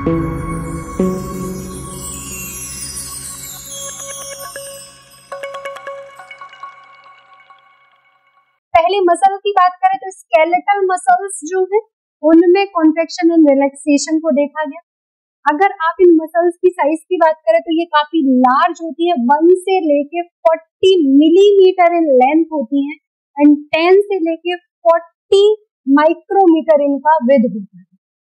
पहले मसल की बात करें तो स्केलेटल मसल्स जो है उनमें कॉन्ट्रैक्शन एंड रिलैक्सेशन को देखा गया। अगर आप इन मसल्स की साइज की बात करें तो ये काफी लार्ज होती है, 1 से लेके 40 मिलीमीटर इन लेंथ होती है एंड 10 से लेके 40 माइक्रोमीटर इनका विड्थ होता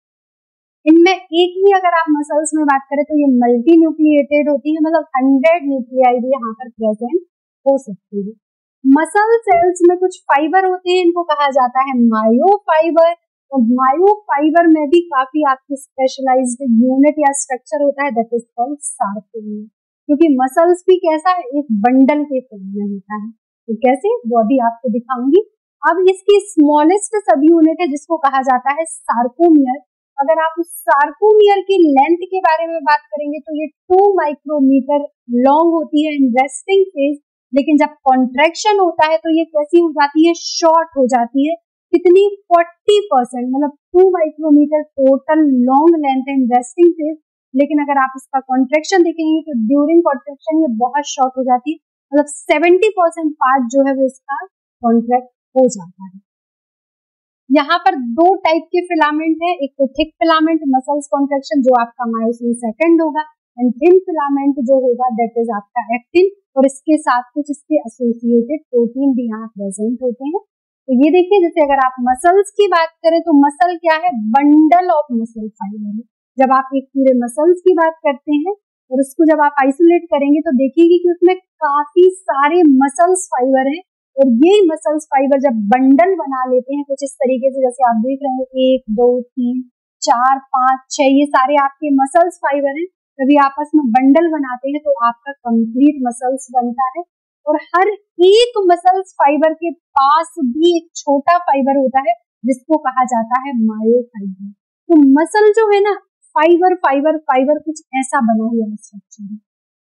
है। इनमें एक ही अगर आप मसल्स में बात करें तो ये मल्टी न्यूक्लिएटेड होती है, मतलब 100 न्यूक्लियाई भी यहाँ पर प्रेजेंट हो सकती है। मसल सेल्स में कुछ फाइबर होते हैं, इनको कहा जाता है मायोफाइबर, और मायोफाइबर में भी काफी आपके स्पेशलाइज्ड यूनिट या स्ट्रक्चर होता है, दैट इज कॉल्ड सार्कोमियर। क्योंकि मसल्स भी कैसा है, एक बंडल के फॉर्म में होता है। तो कैसे, वो अभी आपको दिखाऊंगी। अब इसकी स्मॉलेस्ट सब यूनिट है जिसको कहा जाता है सार्कोमियर। अगर आप उस सार्कोमियर की लेंथ के बारे में बात करेंगे तो ये 2 माइक्रोमीटर लॉन्ग होती है इन रेस्टिंग फेज, लेकिन जब कॉन्ट्रैक्शन होता है तो ये कैसी हो जाती है, शॉर्ट हो जाती है। कितनी, 40%, मतलब 2 micrometre total long length in resting phase, लेकिन अगर आप इसका कॉन्ट्रैक्शन देखेंगे तो ड्यूरिंग कॉन्ट्रैक्शन ये बहुत शॉर्ट हो जाती है, मतलब 70% पार्ट जो है वो इसका कॉन्ट्रैक्ट हो जाता है। यहाँ पर 2 टाइप के फिलामेंट है, एक तो थिक फिलामेंट मसल्स कॉन्ट्रैक्शन जो आपका मायोसिन सेकंड होगा, एंड थिन फिलामेंट जो होगा दैट इज आपका एक्टिन, और इसके साथ कुछ इसके एसोसिएटेड प्रोटीन भी यहाँ प्रेजेंट होते हैं। तो ये देखिए, जैसे अगर आप मसल्स की बात करें तो मसल क्या है, बंडल ऑफ मसल फाइबर है। जब आप एक पूरे मसल्स की बात करते हैं और उसको जब आप आइसोलेट करेंगे तो देखेंगे कि उसमें काफी सारे मसल्स फाइबर हैं, और ये मसल्स फाइबर जब बंडल बना लेते हैं कुछ इस तरीके से, जैसे आप देख रहे हैं 1 2 3 4 5 6 ये सारे आपके मसल्स फाइबर हैं, कभी आपस में बंडल बनाते हैं तो आपका कंप्लीट मसल्स बनता है। और हर एक मसल्स फाइबर के पास भी एक छोटा फाइबर होता है जिसको कहा जाता है मायोफाइबर। तो मसल जो है ना, फाइबर फाइबर फाइबर कुछ ऐसा बना हुआ स्ट्रक्चर है।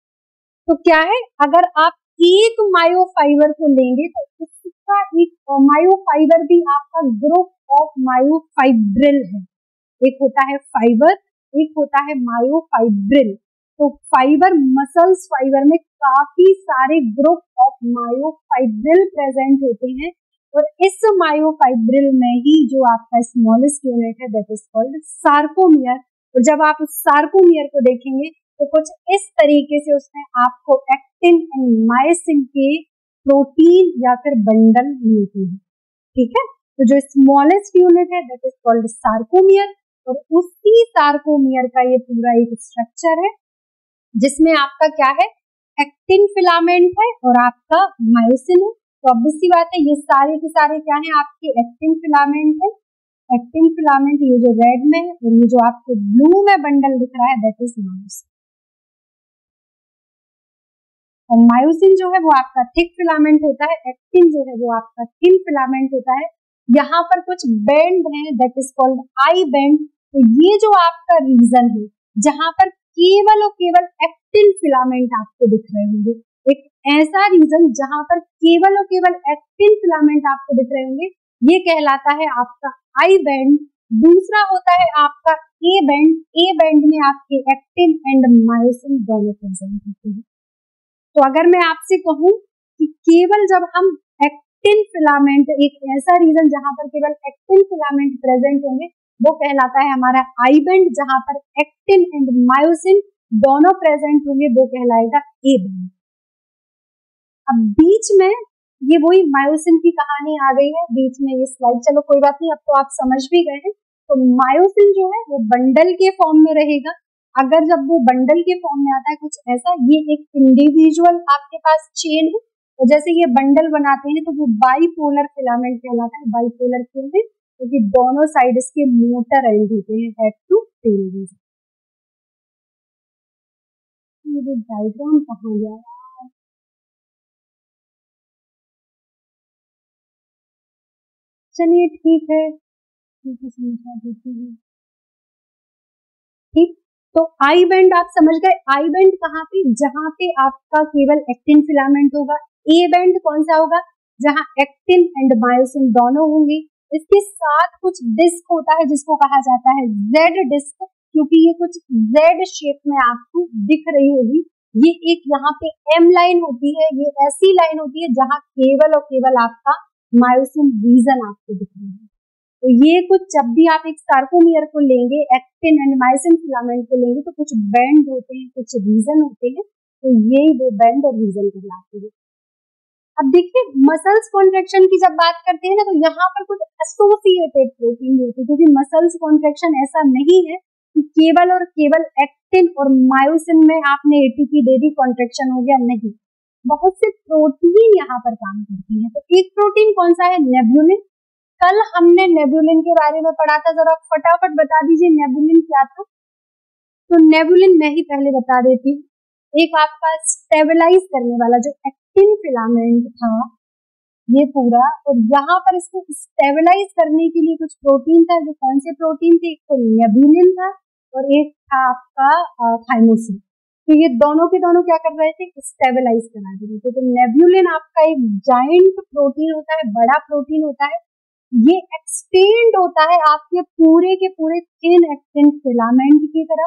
तो क्या है, अगर आप एक मायोफाइबर को लेंगे तो उसका एक मायोफाइबर भी आपका ग्रुप ऑफ मायोफाइब्रिल है। एक होता है फाइबर, एक होता है मायोफाइब्रिल। तो फाइबर, मसल्स फाइबर में काफी सारे ग्रुप ऑफ मायोफाइब्रिल प्रेजेंट होते हैं, और इस मायोफाइब्रिल में ही जो आपका स्मॉलेस्ट यूनिट है दैट इज कॉल्ड सार्कोमियर। और जब आप उस सार्कोमियर को देखेंगे तो कुछ इस तरीके से उसमें आपको एक्टिन एंड मायोसिन के प्रोटीन या फिर बंडल मिलते हैं। ठीक है, तो जो स्मॉलेस्ट यूनिट है दैट इज कॉल्ड सार्कोमियर, और उसी सार्कोमियर का ये पूरा एक स्ट्रक्चर है जिसमें आपका क्या है, एक्टिन फिलामेंट है और आपका मायोसिन है। तो ऑब्वियस सी बात है ये सारे के सारे क्या है, आपके एक्टिन फिलामेंट है। एक्टिन फिलामेंट ये जो रेड में है, और ये जो आपको ब्लू में बंडल दिख रहा है दैट इज मायोसिन। और मायोसिन जो है वो आपका थिक फिलामेंट होता है, एक्टिन जो है वो आपका थिन फिलामेंट होता है। यहाँ पर कुछ बैंड है that is called I band. तो ये जो आपका रीजन है जहां पर केवल और केवल एक्टिन फिलामेंट आपको दिख रहे होंगे, एक ऐसा रीजन जहां पर केवल और केवल एक्टिन फिलामेंट आपको दिख रहे होंगे, ये कहलाता है आपका आई बैंड। दूसरा होता है आपका ए बैंड। ए बैंड में आपके एक्टिन एंड मायोसिन दोनों प्रेजेंट होते हैं। तो अगर मैं आपसे कहूं कि केवल जब हम एक्टिन फिलामेंट, एक ऐसा रीजन जहां पर केवल एक्टिन फिलामेंट प्रेजेंट होंगे, वो कहलाता है हमारा आई बैंड। जहां पर एक्टिन एंड मायोसिन दोनों प्रेजेंट होंगे वो कहलाएगा ए बैंड। अब बीच में ये वही मायोसिन की कहानी आ गई है बीच में ये स्लाइड, चलो कोई बात नहीं, अब तो आप समझ भी गए हैं। तो मायोसिन जो है वो बंडल के फॉर्म में रहेगा। अगर जब वो बंडल के फॉर्म में आता है कुछ ऐसा, ये एक इंडिविजुअल आपके पास चेन है, तो जैसे ये बंडल बनाते हैं तो वो बाइपोलर फिलामेंट कहलाता है। बाइपोलर क्यों है, क्योंकि दोनों साइड इसके मोटर एंड होते हैं, हेड टू टेल रीजन। ये डायग्राम कहाँ गया, चलिए ठीक है, समझा देती हूँ। ठीक, तो आई बैंड आप समझ गए। आई बैंड कहाँ पे, जहां पे आपका केवल एक्टिन फिलामेंट होगा। ए बैंड कौन सा होगा, जहां एक्टिन एंड मायोसिन दोनों होंगे। इसके साथ कुछ डिस्क होता है जिसको कहा जाता है जेड डिस्क। क्योंकि ये कुछ जेड शेप में आपको दिख रही होगी। ये एक यहाँ पे एम लाइन होती है, ये ऐसी लाइन होती है जहां केवल और केवल आपका मायोसिन रीजन आपको दिख रहा है। तो ये कुछ जब भी आप एक सार्कोमियर को लेंगे, एक्टिन एंड मायोसिन फिलामेंट को लेंगे, तो कुछ बैंड होते हैं, कुछ रीजन होते हैं, तो यही वो बैंड और रीजन कहलाते हैं। अब देखिए मसल्स कॉन्ट्रैक्शन की जब बात करते हैं ना, तो यहाँ पर कुछ एसोसिएटेड प्रोटीन होती है, क्योंकि मसल्स कॉन्ट्रैक्शन ऐसा नहीं है कि केवल और केवल एक्टिन और मायोसिन में आपने एटीपी दे दी कॉन्ट्रैक्शन हो गया, नहीं, बहुत से प्रोटीन यहाँ पर काम करती है। तो एक प्रोटीन कौन सा है? नेबुलिन। कल हमने नेबुलिन के बारे में पढ़ा था, जरा फटाफट बता दीजिए नेबुलिन क्या था। तो नेबुलिन मैं ही पहले बता देती हूँ। एक आपका स्टेबलाइज करने वाला जो एक्टिन फिलामेंट था ये पूरा, और यहाँ पर इसको स्टेबलाइज करने के लिए कुछ प्रोटीन था। जो कौन से प्रोटीन थे? एक तो नेबुलिन था और एक था आपका थाइमोसिन। तो ये दोनों के दोनों क्या कर रहे थे? स्टेबलाइज करा रहे थे। तो नेबुलिन आपका एक जाइंट प्रोटीन होता है, बड़ा प्रोटीन होता है। ये एक्सटेंड होता है आपके पूरे के पूरे थिन एक्टिन फिलामेंट की तरफ।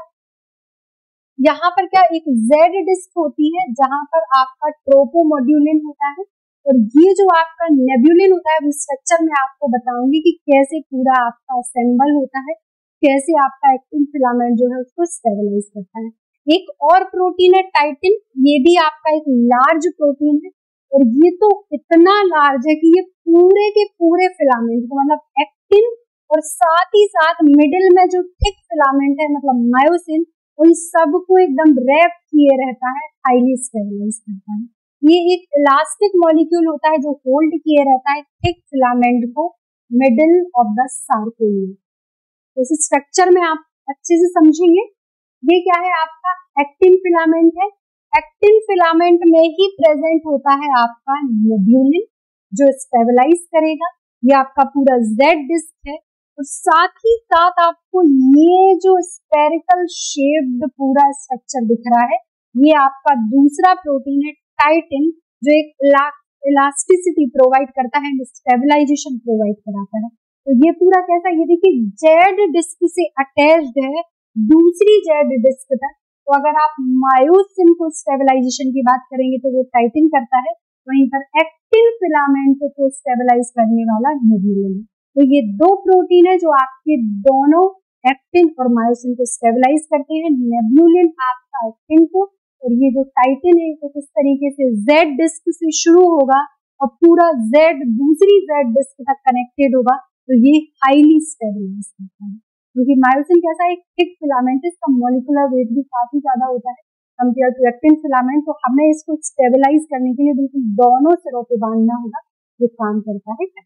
यहाँ पर क्या एक जेड डिस्क होती है जहां पर आपका ट्रोपोमोड्यूलिन होता है, और ये जो आपका नेबुलिन होता है, उस स्ट्रक्चर में आपको बताऊंगी कि कैसे पूरा आपका असेंबल होता है, कैसे आपका एक्टिन फिलामेंट जो है उसको स्टेबलाइज करता है। एक और प्रोटीन है टाइटिन, ये भी आपका एक लार्ज प्रोटीन है, और ये तो इतना लार्ज है कि ये पूरे के पूरे फिलामेंट को, मतलब एक्टिन और साथ ही साथ मिडिल में जो थिक फिलामेंट है मतलब मायोसिन, उन सबको एकदम रैप किए रहता है, हाईली स्टेबलाइज करता है। ये एक इलास्टिक मॉलिक्यूल होता है जो होल्ड किए रहता है थिक फिलामेंट को मिडिल ऑफ द सार्कोमियर। इस स्ट्रक्चर में आप अच्छे से समझेंगे। ये क्या है? आपका एक्टिन फिलामेंट है। एक्टिन फिलामेंट में ही प्रेजेंट होता है आपका नेबुलिन जो स्टेबलाइज करेगा। ये आपका पूरा जेड डिस्क है, और साथ ही साथ आपको ये जो स्फेरिकल शेप्ड पूरा स्ट्रक्चर दिख रहा है, ये आपका दूसरा प्रोटीन है टाइटिन, जो एक इलास्टिसिटी प्रोवाइड करता है, स्टेबलाइजेशन प्रोवाइड कराता है। तो ये पूरा कैसा, ये देखिए जेड डिस्क से अटैच्ड है दूसरी जेड डिस्क तक। तो अगर आप मायोसिन को स्टेबलाइजेशन की बात करेंगे तो वो टाइटिन करता है, वहीं पर एक्टिन फिलामेंट को स्टेबलाइज करने वाला नेबुलिन। तो ये दो प्रोटीन है जो आपके दोनों एक्टिन और मायोसिन को स्टेबलाइज करते हैं। नेबुलिन आपका एक्टिन को, और ये जो टाइटिन है तो किस तरीके से जेड डिस्क से शुरू होगा और पूरा जेड दूसरी जेड डिस्क तक कनेक्टेड होगा, तो ये हाईली स्टेबलाइज करता है। क्योंकि मायोसिन कैसा एक थिक फिलामेंट है, इसका मॉलिक्यूलर वेट भी काफी ज्यादा होता है कंपेयर टू एक्टिन फिलामेंट। तो हमें इसको स्टेबलाइज करने के लिए बिल्कुल दोनों सिरों पे बांधना होगा, जो काम करता है।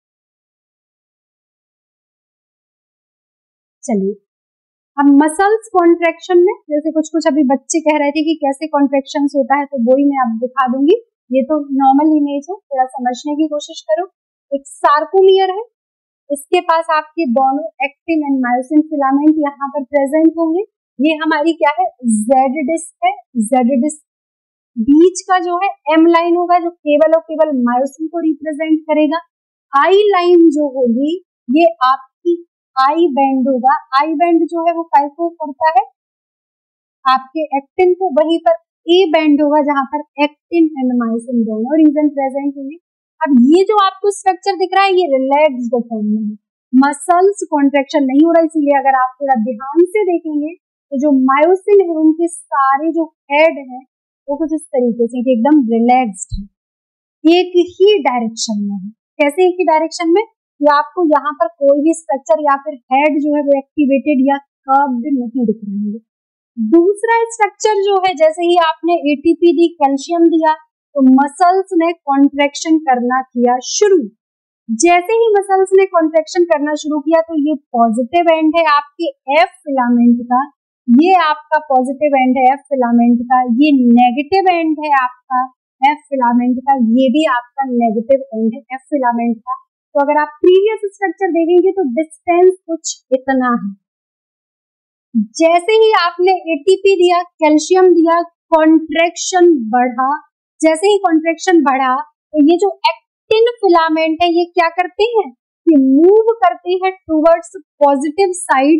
चलिए अब मसल्स कॉन्ट्रैक्शन में जैसे कुछ कुछ अभी बच्चे कह रहे थे कि कैसे कॉन्ट्रैक्शन होता है, तो वो ही मैं अब दिखा दूंगी। ये तो नॉर्मल इमेज है, थोड़ा समझने की कोशिश करो। एक सार्कोमियर है, इसके पास आपके दोनों एक्टिन एंड मायोसिन फिलामेंट यहाँ पर प्रेजेंट होंगे। ये हमारी क्या है? जेड डिस्क है। जेड डिस्क बीच का जो है एम लाइन होगा जो केवल और केवल मायोसिन को रिप्रेजेंट करेगा। आई लाइन जो होगी ये आपकी आई बैंड होगा। आई बैंड जो है वो कैसे करता है आपके एक्टिन को, वहीं पर ए बैंड होगा जहां पर एक्टिन एंड मायोसिन दोनों रीजन प्रेजेंट होंगे। अब ये जो आपको स्ट्रक्चर दिख रहा है ये रिलैक्स्ड फॉर्म में है, मसल्स कॉन्ट्रैक्शन नहीं हो रहा, इसीलिए अगर आप थोड़ा ध्यान से देखेंगे तो जो मायोसिन है उनके सारे जो हेड है वो कुछ इस तरीके से एकदम रिलैक्स्ड है, एक ही डायरेक्शन में है। कैसे एक ही डायरेक्शन में? कि आपको यहाँ पर कोई भी स्ट्रक्चर या फिर हेड जो है वो एक्टिवेटेड या कर्व्ड नहीं दिख रहे हैं। दूसरा स्ट्रक्चर जो है, जैसे ही आपने एटीपी दी, कैल्शियम दिया, तो मसल्स ने कॉन्ट्रैक्शन करना किया शुरू। जैसे ही मसल्स ने कॉन्ट्रैक्शन करना शुरू किया तो ये पॉजिटिव एंड है आपके एफ फिलामेंट का, ये आपका पॉजिटिव एंड है एफ फिलामेंट का, ये नेगेटिव एंड है आपका एफ फिलामेंट का, ये भी आपका नेगेटिव एंड है एफ फिलामेंट का। तो अगर आप प्रीवियस स्ट्रक्चर देखेंगे तो डिस्टेंस कुछ इतना है। जैसे ही आपने एटीपी दिया, कैल्शियम दिया, कॉन्ट्रैक्शन बढ़ा। जैसे ही कॉन्ट्रैक्शन बढ़ा तो ये जो एक्टिन फिलामेंट है ये क्या करते हैं कि मूव करते हैं टुवर्ड्स पॉजिटिव साइड,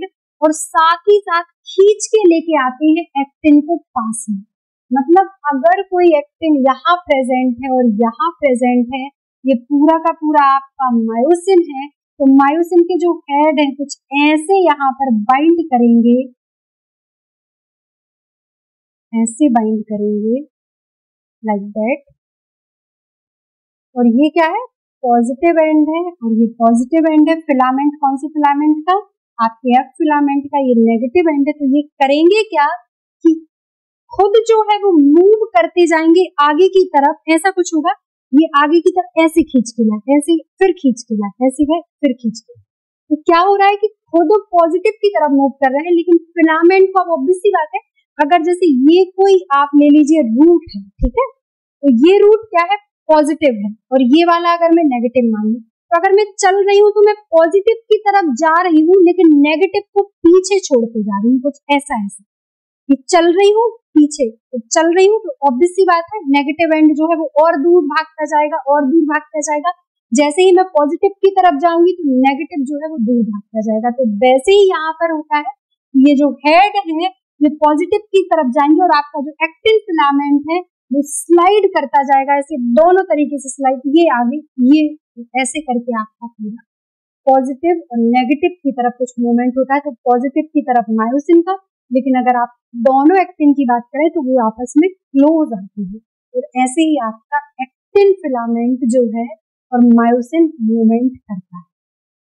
और साथ ही साथ खींच के लेके आते हैं एक्टिन को पास में। मतलब अगर कोई एक्टिन यहाँ प्रेजेंट है और यहाँ प्रेजेंट है, ये पूरा का पूरा आपका मायोसिन है, तो मायोसिन के जो हेड है कुछ ऐसे यहाँ पर बाइंड करेंगे, ऐसे बाइंड करेंगे लाइक दैट। और ये क्या है, पॉजिटिव एंड है, और ये पॉजिटिव एंड है। फिलामेंट कौन सी फिलामेंट का, आपके एफ फिलामेंट का, ये नेगेटिव एंड है। तो ये करेंगे क्या कि खुद जो है वो मूव करते जाएंगे आगे की तरफ, ऐसा कुछ होगा, ये आगे की तरफ ऐसे खींच के लाए, ऐसे फिर खींच के लाए, ऐसे है फिर खींच के। तो क्या हो रहा है कि खुद पॉजिटिव की तरफ मूव कर रहे हैं, लेकिन फिलामेंट को, ऑब्वियस सी बात है, अगर जैसे ये कोई आप ले लीजिए रूट है, ठीक है, तो ये रूट क्या है, पॉजिटिव है, और ये वाला अगर मैं नेगेटिव मान लूं, तो अगर मैं चल रही हूँ तो मैं पॉजिटिव की तरफ जा रही हूँ, लेकिन नेगेटिव को पीछे छोड़ते जा रही हूँ, कुछ ऐसा ऐसा कि चल रही हूँ पीछे, तो चल रही हूँ, तो ऑब्वियस सी बात है नेगेटिव एंड जो है वो और दूर भागता जाएगा, और दूर भागता जाएगा। जैसे ही मैं पॉजिटिव की तरफ जाऊंगी तो नेगेटिव जो है वो दूर भागता जाएगा। तो वैसे ही यहाँ पर होता है, ये जो हेड है ये पॉजिटिव की तरफ जाएंगे, और आपका जो एक्टिन फिलामेंट है वो स्लाइड करता जाएगा, ऐसे दोनों तरीके से स्लाइड, ये आगे, ये ऐसे करके आपका पूरा पॉजिटिव और नेगेटिव की तरफ कुछ मूवमेंट होता है। तो पॉजिटिव की तरफ मायोसिन का, लेकिन अगर आप दोनों एक्टिन की बात करें तो वो आपस में क्लोज आती है, और ऐसे ही आपका एक्टिन फिलामेंट जो है और मायोसिन मूवमेंट करता है।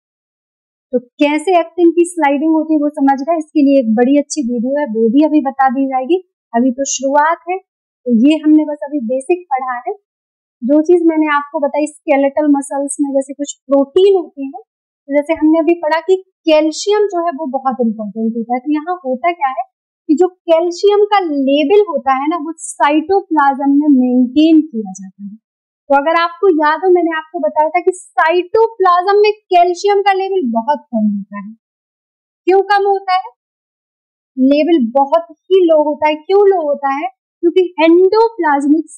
तो कैसे एक्टिन की स्लाइडिंग होती है वो समझ गए, इसके लिए एक बड़ी अच्छी वीडियो है, वो भी अभी बता दी जाएगी। अभी तो शुरुआत है, तो ये हमने बस अभी बेसिक पढ़ा है। जो चीज मैंने आपको बताई स्केलेटल मसल्स में जैसे कुछ प्रोटीन होते हैं, तो जैसे हमने अभी पढ़ा कि कैल्शियम जो है वो बहुत इंपॉर्टेंट होता है। तो यहाँ होता क्या है कि जो कैल्शियम का लेवल होता है ना, वो साइटोप्लाज्म में मेंटेन किया जाता है। तो अगर आपको याद हो, मैंने आपको बताया था कि साइटोप्लाज्म में कैल्शियम का लेवल बहुत कम होता है। क्यों कम होता है, लेवल बहुत ही लो होता है। क्यों लो होता है, क्योंकि एंडोप्लाज्मिक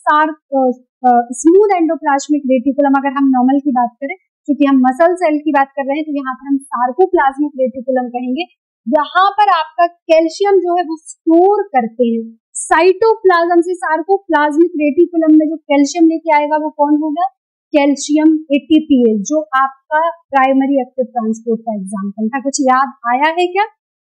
स्मूथ एंडोप्लाज्मिक रेटिकुलम, अगर हम नॉर्मल की बात करें, क्योंकि हम मसल सेल की बात कर रहे हैं, तो यहाँ पर हम सार्कोप्लाज्मिक रेटिकुलम कहेंगे। यहाँ पर आपका कैल्शियम जो है वो स्टोर करते हैं। साइटोप्लाज्म से सार्कोप्लाज्मिक रेटिकुलम में जो कैल्शियम लेके आएगा वो कौन होगा, कैल्शियम एटीपीएस, जो आपका प्राइमरी एक्टिव ट्रांसपोर्ट का एग्जाम्पल था। कुछ याद आया है क्या?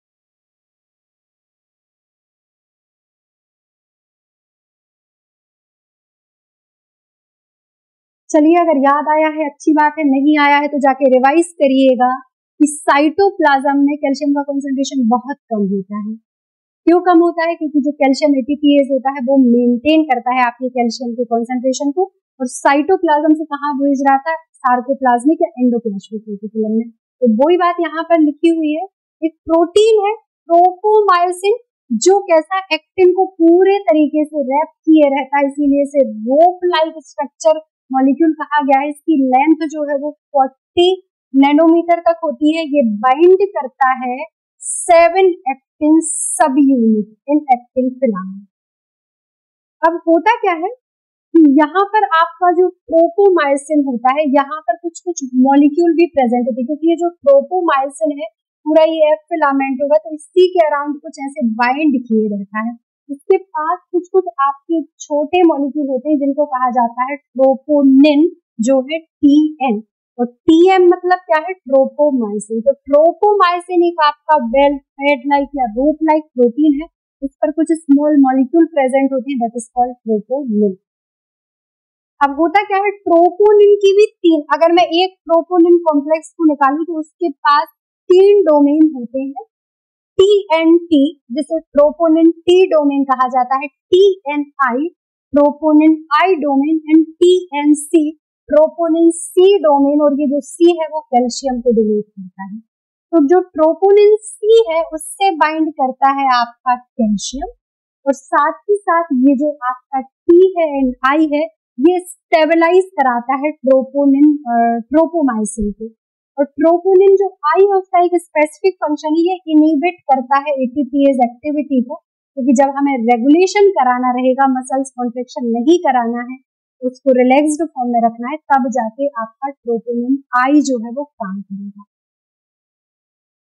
चलिए, अगर याद आया है अच्छी बात है, नहीं आया है तो जाके रिवाइज करिएगा कि साइटोप्लाज्म में कैल्शियम का कंसंट्रेशन बहुत कम होता है। क्यों कम होता है, क्योंकि जो कैल्शियम एटीपीएस होता है वो मेंटेन करता है आपके कैल्शियम के कंसंट्रेशन को, और साइटोप्लाज्म से कहाँ भेज रहा था, सार्कोप्लाज्मिक या एंडोप्लाज्मिक रेटिकुलम में। तो वही बात यहाँ पर लिखी हुई है। एक प्रोटीन है ट्रोपोमायोसिन, जो कैसा एक्टिन को पूरे तरीके से रैप किए रहता है, इसीलिए इसे रोप लाइक स्ट्रक्चर मॉलिक्यूल कहा गया है। इसकी लेंथ जो है वो 40 नैनोमीटर तक होती है। ये बाइंड करता है 7 एक्टिन सब यूनिट इन एक्टिन फिलामेंट। अब होता क्या है कि यहाँ पर आपका जो ट्रोपोमायोसिन होता है, यहाँ पर कुछ कुछ मॉलिक्यूल भी प्रेजेंट होते हैं, क्योंकि ये जो ट्रोपोमायोसिन है पूरा ये एफ फिलामेंट होगा, तो इसी के अराउंड कुछ ऐसे बाइंड किए रहता है। इसके पास कुछ कुछ आपके छोटे मॉलिक्यूल होते हैं जिनको कहा जाता है ट्रोपोनिन, जो है टीएन, और टीएम मतलब क्या है, ट्रोपोमायोसिन। तो ट्रोपोमायोसिन एक आपका वेल फेड लाइक या रोप लाइक प्रोटीन है, उस पर कुछ स्मॉल मॉलिक्यूल प्रेजेंट होते हैं, दैट इज कॉल्ड ट्रोपोनिन। अब होता क्या है, ट्रोपोनिन की भी 3, अगर मैं एक ट्रोपोनिन कॉम्प्लेक्स को निकालूं तो उसके पास 3 डोमेन होते हैं, TNT, जिसे ट्रोपोनिन टी डोमेन कहा जाता है, TNI troponin I domain, and TNC troponin C domain, और ये जो सी है वो कैल्शियम को डिलीट करता है। तो जो ट्रोपोनिन सी है उससे बाइंड करता है आपका कैल्शियम, और साथ ही साथ ये जो आपका टी है एंड आई है, ये स्टेबलाइज कराता है ट्रोपोमायोसिन को। और ट्रोपोनिन जो आई है उसका एक स्पेसिफिक फंक्शन है, ये इनहिबिट करता है एटीपीएस एक्टिविटी को, क्योंकि जब हमें रेगुलेशन कराना रहेगा, मसल्स कॉन्ट्रैक्शन नहीं कराना है, उसको रिलैक्स्ड फॉर्म में रखना है, तब जाके आपका ट्रोपोनिन आई जो है वो काम करेगा।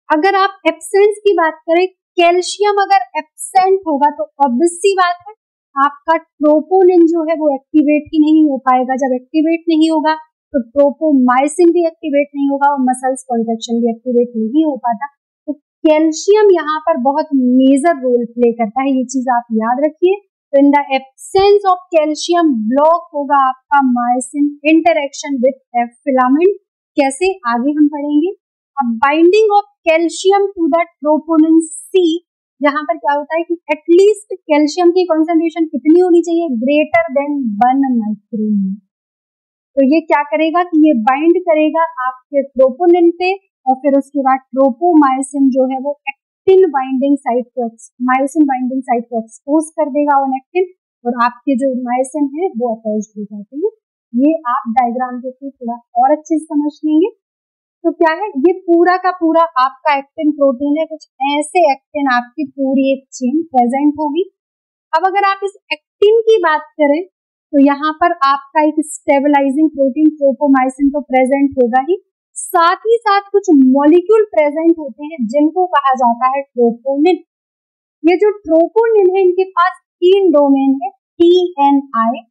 अगर आप एब्सेंस की बात करें, कैल्शियम अगर एब्सेंट होगा तो ऑब्वियस सी बात है आपका ट्रोपोनिन जो है वो एक्टिवेट ही नहीं हो पाएगा। जब एक्टिवेट नहीं होगा तो ट्रोपोमाइसिन भी एक्टिवेट नहीं होगा और मसल्स कॉन्ट्रैक्शन भी एक्टिवेट नहीं हो पाता। तो कैल्शियम यहाँ पर बहुत मेजर रोल प्ले करता है, ये चीज आप याद रखिए। तो in the absence of calcium block होगा आपका मायोसिन इंटरेक्शन विद फिलामेंट। कैसे, आगे हम पढ़ेंगे। अब binding of calcium to the troponin C, यहाँ पर क्या होता है कि एटलीस्ट कैल्शियम की कॉन्सेंट्रेशन कितनी होनी चाहिए, ग्रेटर देन 1 माइक्रोमोल। तो ये क्या करेगा कि ये बाइंड करेगा आपके ट्रोपोनिन पे और फिर उसके बाद ट्रोपोमायोसिन जो है वो एक्टिन बाइंडिंग साइट को, मायोसिन बाइंडिंग साइट को एक्सपोज कर देगा ऑन एक्टिन और आपके जो मायोसिन है वो अटैच्ड हो जाते हैं। ये आप डायग्राम के थ्रू थोड़ा और अच्छे से समझ लेंगे। तो क्या है, ये पूरा का पूरा आपका एक्टिन प्रोटीन है, कुछ ऐसे एक्टिन आपकी पूरी एक चेन प्रेजेंट होगी। अब अगर आप इस एक्टिन की बात करें तो यहाँ पर आपका एक स्टेबलाइजिंग प्रोटीन ट्रोपोमायोसिन तो प्रेजेंट होगा ही साथ कुछ मॉलिक्यूल प्रेजेंट होते हैं जिनको कहा जाता है ट्रोपोनिन। ये जो ट्रोपोनिन है इनके पास 3 डोमेन है, TNI,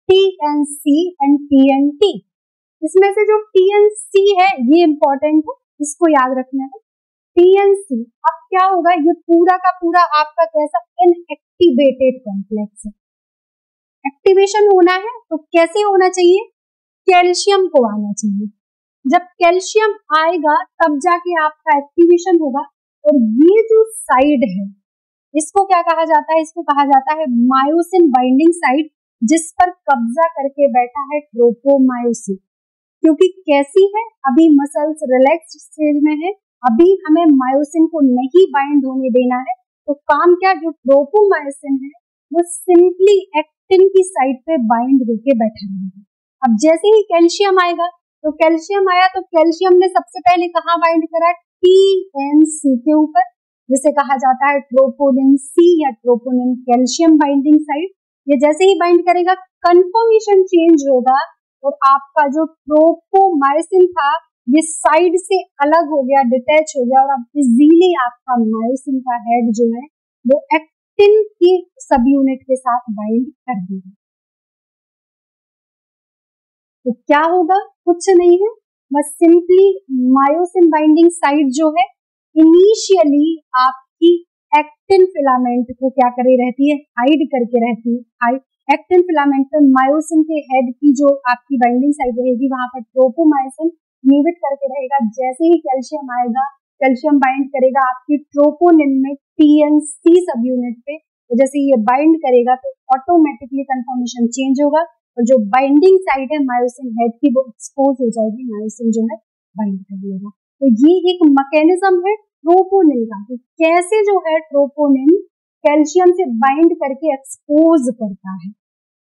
TNC एंड TNT। इसमें से जो TNC है ये इंपॉर्टेंट है, इसको याद रखना है। TNC अब क्या होगा, ये पूरा का पूरा आपका कैसा इनएक्टिवेटेड कॉम्प्लेक्स है। एक्टिवेशन होना है तो कैसे होना चाहिए, कैल्शियम को आना चाहिए। जब कैल्शियम आएगा तब जाके आपका एक्टिवेशन होगा। और ये जो साइड है इसको क्या कहा जाता है, इसको कहा जाता है मायोसिन बाइंडिंग साइट, जिस पर कब्जा करके बैठा है ट्रोपोमायोसिन। क्योंकि कैसी है, अभी मसल्स रिलैक्स्ड स्टेज में है, अभी हमें मायोसिन को नहीं बाइंड होने देना है। तो काम क्या, जो ट्रोपोमायोसिन है वो सिंपली एक्टिन की साइड पे बाइंड होके बैठा रहेगा। अब जैसे ही कैल्शियम आएगा तो कैल्शियम आया तो कैल्शियम ने सबसे पहले कहाँ बाइंड करा, TNC के ऊपर, जिसे कहा जाता है ट्रोपोनिन सी या ट्रोपोनिन कैल्शियम बाइंडिंग साइट। ये जैसे ही बाइंड करेगा कन्फर्मेशन चेंज होगा और आपका जो ट्रोपोमायोसिन था ये साइड से अलग हो गया, डिटैच हो गया और अब इजीली आपका मायोसिन का हेड जो है वो एक्टिन की सब यूनिट के साथ बाइंड कर देगा। तो क्या होगा, कुछ नहीं है, बस सिंपली मायोसिन बाइंडिंग साइट जो है इनिशियली आपकी एक्टिन फिलामेंट को क्या करे रहती है, हाइड करके रहती है। एक्टिन फिलामेंट पे मायोसिन के हेड की जो आपकी बाइंडिंग साइट रहेगी वहां पर ट्रोपोमायोसिन निविट करके रहेगा। जैसे ही कैल्शियम आएगा, कैल्शियम बाइंड करेगा आपकी ट्रोपोनिन में TNC सब यूनिट पे, तो जैसे ये बाइंड करेगा तो ऑटोमेटिकली कंफर्मेशन चेंज होगा और जो बाइंडिंग साइट है मायोसिन हेड की वो एक्सपोज हो जाएगी, मायोसिन जो है बाइंड कर लेगा। तो ये एक मैकेनिज्म है ट्रोपोनिन का, तो कैसे जो है ट्रोपोनिन कैल्शियम से बाइंड करके एक्सपोज करता है।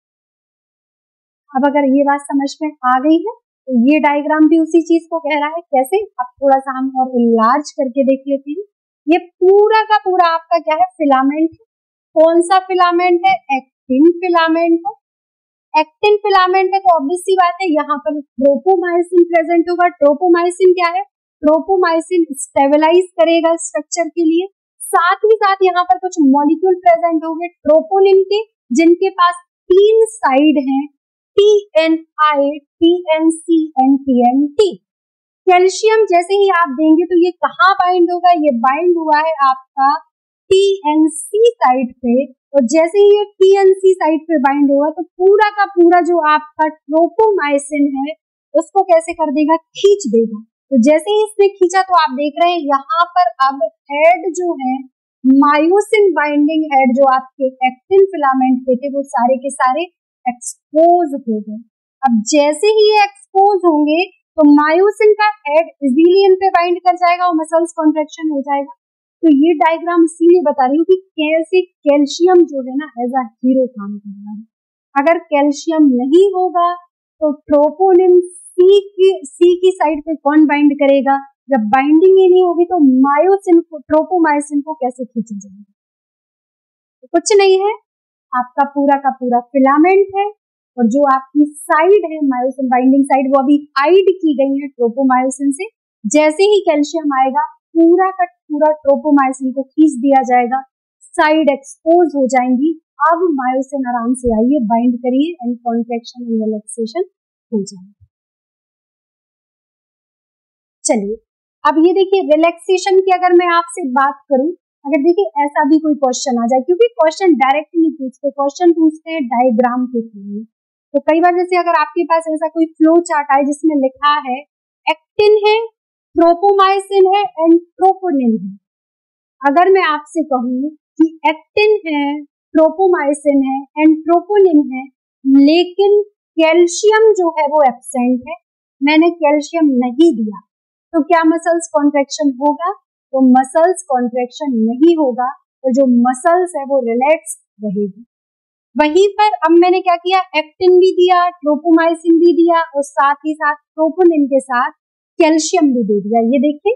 अब अगर ये बात समझ में आ गई है तो ये डायग्राम भी उसी चीज को कह रहा है। कैसे, अब थोड़ा सा हम और इनलार्ज करके देख लेते हैं। ये पूरा का पूरा आपका क्या है, फिलामेंट है। कौन सा फिलामेंट है, एक्टिन फिलामेंट है। एक्टिन फिलामेंट है तो ऑब्वियस सी बात है यहाँ पर ट्रोपोमायोसिन प्रेजेंट होगा। ट्रोपोमायोसिन क्या है, ट्रोपोमायोसिन स्टेबलाइज करेगा स्ट्रक्चर के लिए। साथ ही साथ यहाँ पर कुछ मॉलिक्यूल प्रेजेंट होंगे ट्रोपोनिन के, जिनके पास 3 साइड हैं, TNI, TNC and TNT। Calcium जैसे ही आप देंगे तो ये कहाँ बाइंड होगा, ये बाइंड हुआ है आपका TNC साइड पे, और जैसे ही ये TNC साइड पे बाइंड होगा तो पूरा का पूरा जो आपका ट्रोपोमायोसिन है उसको कैसे कर देगा, खींच देगा। तो जैसे ही इसने खींचा तो आप देख रहे हैं यहाँ पर अब हेड जो है मायोसिन बाइंडिंग हेड जो आपके एक्टिन फिलामेंट पे थे वो सारे के सारे एक्सपोज हो गए। अब जैसे ही ये एक्सपोज होंगे तो मायोसिन का हेड इजीली इन पे बाइंड कर जाएगा और मसल्स कॉन्ट्रैक्शन हो जाएगा। तो ये डायग्राम इसीलिए बता रही हूँ कि कैसे कैल्शियम जो है ना एज अ हीरो काम कर रहा है। अगर कैल्शियम नहीं होगा तो ट्रोपोनिन सी की साइड पे कौन बाइंड करेगा, जब बाइंडिंग ही नहीं होगी तो मायोसिन को, ट्रोपोमायोसिन को कैसे खींचा जाएगा। तो कुछ नहीं है, आपका पूरा का पूरा फिलामेंट है और जो आपकी साइड है मायोसिन बाइंडिंग साइड वो अभी हाइड की गई है ट्रोपोमायोसिन से। जैसे ही कैल्शियम आएगा पूरा का पूरा ट्रोपोमायोसिन को खींच दिया जाएगा, साइड एक्सपोज हो जाएंगी। अब मायोसिन आराम से आइए, बाइंड करिए एंड कॉन्ट्रैक्शन एंड रिलैक्सेशन हो जाएगा। चलिए अब ये देखिए रिलैक्सेशन की अगर मैं आपसे बात करूं, अगर देखिए ऐसा भी कोई क्वेश्चन आ जाए, क्योंकि क्वेश्चन डायरेक्ट नहीं पूछते, क्वेश्चन पूछते हैं डायग्राम के थ्रू। तो कई बार जैसे अगर आपके पास ऐसा कोई फ्लो चार्ट आए जिसमें लिखा है एक्टिन है, ट्रोपोमायोसिन है एंड ट्रोपोनिन है, अगर मैं आपसे कहूं कि एक्टिन है, ट्रोपोमायोसिन है एंड ट्रोपोनिन है, लेकिन कैल्शियम जो है वो एब्सेंट है, मैंने कैल्शियम नहीं दिया, तो क्या मसल्स कॉन्ट्रैक्शन होगा? तो मसल्स कॉन्ट्रैक्शन नहीं होगा, और जो मसल्स है वो रिलैक्स रहेगी। वहीं पर अब मैंने क्या किया, एक्टिन भी दिया, ट्रोपोमायोसिन भी दिया और साथ ही साथ ट्रोपोनिन के साथ कैल्शियम भी दे दिया। ये देखिए,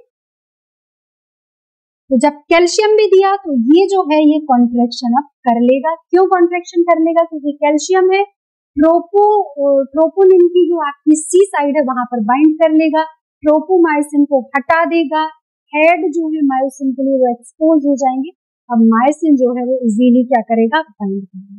तो जब कैल्शियम भी दिया तो ये जो है ये कॉन्ट्रैक्शन अब कर लेगा। क्यों कॉन्ट्रैक्शन कर लेगा? क्योंकि कैल्शियम है, ट्रोपोनिन की जो आपकी सी साइड है वहां पर बाइंड कर लेगा, ट्रोपोमायोसिन को हटा देगा, हेड जो है मायोसिन के लिए वो एक्सपोज हो जाएंगे। अब मायोसिन जो है वो इजीली क्या करेगा, बाइंड करेगा।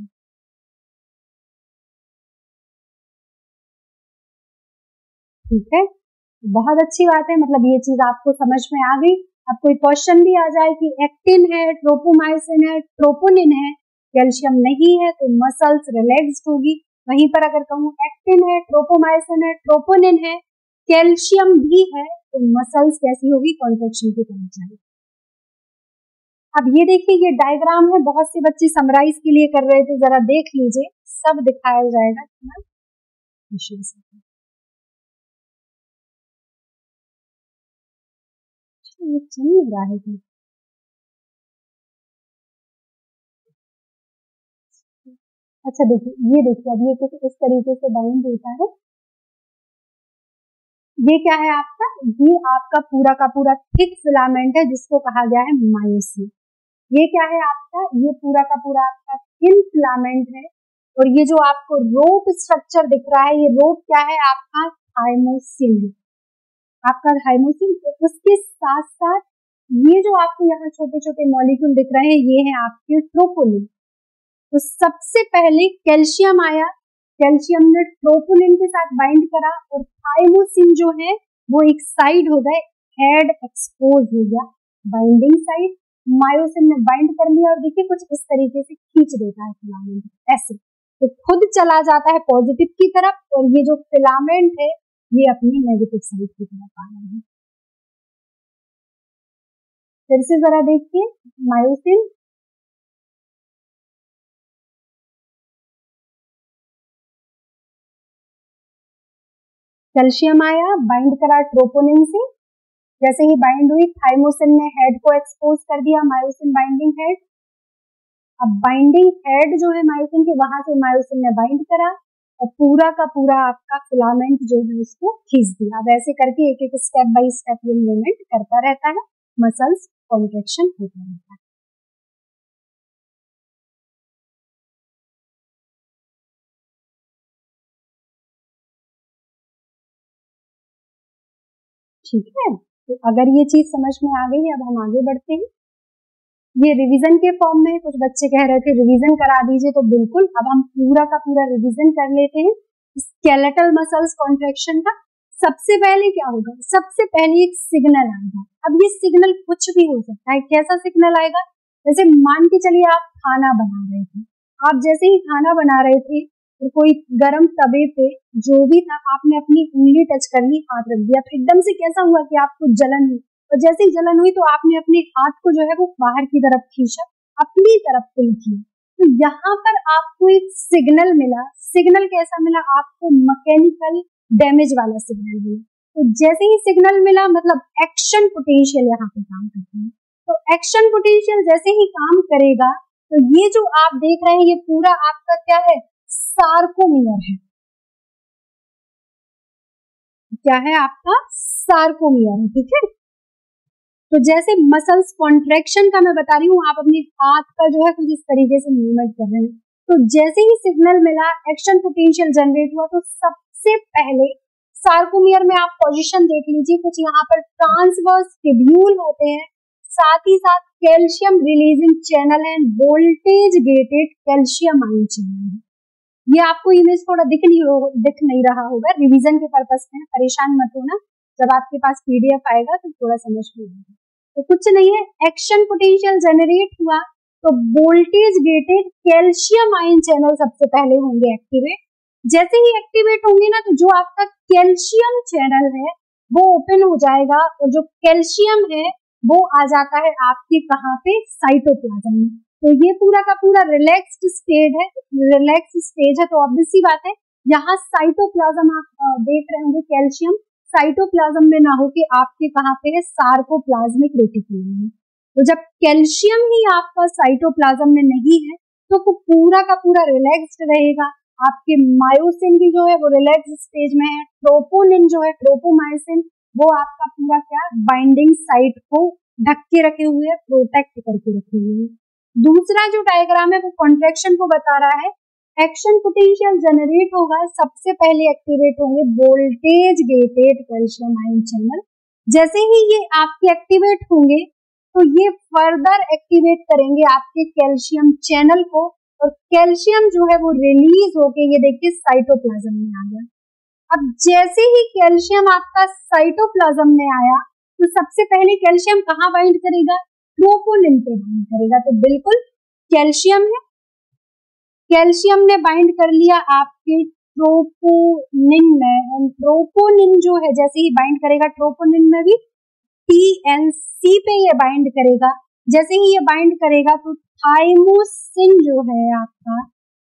ठीक है, बहुत अच्छी बात है, मतलब ये चीज आपको समझ में आ गई। अब कोई क्वेश्चन भी आ जाए कि एक्टिन है, ट्रोपोमायोसिन है, ट्रोपोनिन है, कैल्शियम नहीं है, तो मसल्स रिलैक्स्ड होगी। वहीं पर अगर कहूँ एक्टिन है, ट्रोपोमायोसिन है, ट्रोपोनिन है, कैल्शियम भी है, तो मसल्स कैसी होगी, कॉन्ट्रैक्शन की तरफ जाएगी। अब ये देखिए, ये डायग्राम है, बहुत से बच्चे समराइज के लिए कर रहे थे, जरा देख लीजिए, सब दिखाया जाएगा। ये चल नहीं रहा है कि अच्छा देखिए, ये देखिए, अब ये कुछ इस तरीके से बाइंड होता है। ये क्या है आपका, ये आपका पूरा का पूरा थिक फिलामेंट है जिसको कहा गया है मायोसिन। ये क्या है आपका, ये पूरा का पूरा आपका थिन फिलामेंट है, और ये जो आपको रोप स्ट्रक्चर दिख रहा है, ये रोप क्या है आपका, थाइमोसिन है, आपका थाइमोसिन। उसके साथ साथ ये जो आपको यहाँ छोटे छोटे मॉलिक्यूल दिख रहे हैं, ये है आपके ट्रोपोनिन। तो सबसे पहले कैल्शियम आया, कैल्शियम ने ट्रोपोनिन के साथ बाइंड करा, और थाइमोसिन जो है वो एक साइड हो गए, हेड एक्सपोज हो गया, बाइंडिंग साइड। मायोसिन ने बाइंड कर लिया, और देखिए कुछ इस तरीके से खींच देता है फिलामेंट ऐसे, तो खुद चला जाता है पॉजिटिव की तरफ, और ये जो फिलामेंट है ये अपनी नेगेटिव साइड की तरफ आ रहा है। फिर से जरा देखिए, मायोसिन, कैल्शियम आया, बाइंड करा ट्रोपोनिन से, जैसे ही बाइंड हुई थाइमोसिन ने हेड को एक्सपोज कर दिया, मायोसिन बाइंडिंग हेड। अब बाइंडिंग हेड जो है मायोसिन के, वहां से मायोसिन ने बाइंड करा और पूरा का पूरा आपका फिलामेंट जो है उसको खींच दिया। वैसे करके एक एक स्टेप बाय स्टेप ये मूवमेंट करता रहता है, मसल्स कॉन्ट्रैक्शन होता रहता है। ठीक है, तो अगर ये चीज समझ में आ गई, अब हम आगे बढ़ते हैं। ये रिवीजन के फॉर्म में, कुछ बच्चे कह रहे थे रिवीजन करा दीजिए, तो बिल्कुल अब हम पूरा का पूरा रिवीजन कर लेते हैं स्केलेटल मसल्स कॉन्ट्रैक्शन का। सबसे पहले क्या होगा, सबसे पहले एक सिग्नल आएगा। अब ये सिग्नल कुछ भी हो सकता है, कैसा सिग्नल आएगा, जैसे मान के चलिए आप खाना बना रहे थे, आप जैसे ही खाना बना रहे थे तो कोई गर्म तवे पे जो भी था आपने अपनी उंगली टच कर ली, हाथ रख दिया, तो एकदम से कैसा हुआ कि आपको जलन हुई, और जैसे ही जलन हुई तो आपने अपने हाथ को जो है वो बाहर की तरफ खींचा, अपनी तरफ पुल किया, तो यहाँ पर आपको एक सिग्नल मिला। सिग्नल कैसा मिला आपको, मैकेनिकल डैमेज वाला सिग्नल मिला। तो जैसे ही सिग्नल मिला, मतलब एक्शन पोटेंशियल यहाँ पे काम करती है, तो एक्शन पोटेंशियल जैसे ही काम करेगा तो ये जो आप देख रहे हैं ये पूरा आपका क्या है, सार्कोमियर है। क्या है आपका, सार्कोमियर है। ठीक है, तो जैसे मसल्स कॉन्ट्रैक्शन का मैं बता रही हूँ, आप अपने हाथ का जो है कुछ इस तरीके से मूवमेंट कर रहे हैं, तो जैसे ही सिग्नल मिला, एक्शन पोटेंशियल जनरेट हुआ, तो सबसे सार्कोमियर में आप पोजीशन देख लीजिए, कुछ यहाँ पर ट्रांसवर्स ट्यूब्यूल होते हैं, साथ ही साथ कैल्शियम रिलीजिंग चैनल है, voltage gated calcium ion channel है। ये आपको इमेज थोड़ा दिख नहीं रहा होगा, रिवीजन के पर्पस में, परेशान मत होना, जब आपके पास पीडीएफ आएगा तो थोड़ा समझ में आएगा। तो कुछ नहीं है, एक्शन पोटेंशियल जनरेट हुआ तो voltage gated calcium ion channel सबसे पहले होंगे एक्टिवेट। जैसे ही एक्टिवेट होंगे ना, तो जो आपका कैल्शियम चैनल है वो ओपन हो जाएगा, और जो कैल्शियम है वो आ जाता है आपके कहाँ पे, साइटोप्लाज्म में। तो ये पूरा का पूरा रिलैक्स्ड स्टेज है, तो ऑब्वियस सी बात है यहाँ साइटोप्लाज्म आप देख रहे होंगे, कैल्शियम साइटोप्लाज्म में ना होके आपके कहाँ पे है, सार्कोप्लाज्मिक रेटिकुलम में। तो जब कैल्शियम ही आपका साइटोप्लाज्म में नहीं है तो पूरा का पूरा रिलैक्स्ड रहेगा। आपके मायोसिन भी जो है वो रिलैक्स स्टेज में है, ट्रोपोनिन जो है, ट्रोपोमायोसिन, वो आपका पूरा क्या बाइंडिंग साइट को ढक के रखे हुए है, प्रोटेक्ट करके रखे हुए है। दूसरा जो डायग्राम है वो कॉन्ट्रैक्शन को बता रहा है। एक्शन पोटेंशियल जनरेट होगा, सबसे पहले एक्टिवेट होंगे voltage gated calcium ion channel. जैसे ही ये आपके एक्टिवेट होंगे तो ये फर्दर एक्टिवेट करेंगे आपके कैल्शियम चैनल को, और कैल्शियम जो है वो रिलीज होके ये देखिए साइटोप्लाज्म में आ गया। अब जैसे ही कैल्शियम आपका साइटोप्लाज्म में आया तो सबसे पहले कैल्शियम कहाँ बाइंड करेगा, ट्रोपोनिन पे बाइंड करेगा। तो बिल्कुल कैल्शियम है, कैल्शियम ने बाइंड कर लिया आपके ट्रोपोनिन में, एंड ट्रोपोनिन जो है जैसे ही बाइंड करेगा ट्रोपोनिन में भी TNC पे ये बाइंड करेगा। जैसे ही ये बाइंड करेगा तो थाइमोसिन जो है आपका,